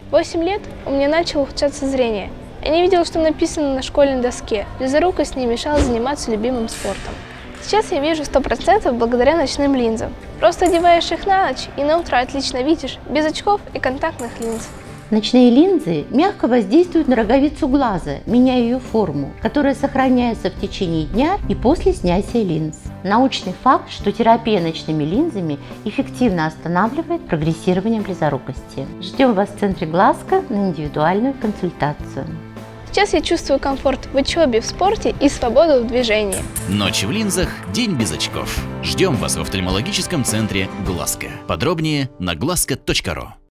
В 8 лет у меня начало ухудшаться зрение. Я не видела, что написано на школьной доске. Близорукость не мешала заниматься любимым спортом. Сейчас я вижу 100% благодаря ночным линзам. Просто одеваешь их на ночь и на утро отлично видишь, без очков и контактных линз. Ночные линзы мягко воздействуют на роговицу глаза, меняя ее форму, которая сохраняется в течение дня и после снятия линз. Научный факт, что терапия ночными линзами эффективно останавливает прогрессирование близорукости. Ждем вас в центре Глазко на индивидуальную консультацию. Сейчас я чувствую комфорт в учебе, в спорте и свободу в движении. Ночь в линзах, день без очков. Ждем вас в офтальмологическом центре Глазко. Подробнее на glazko.ru.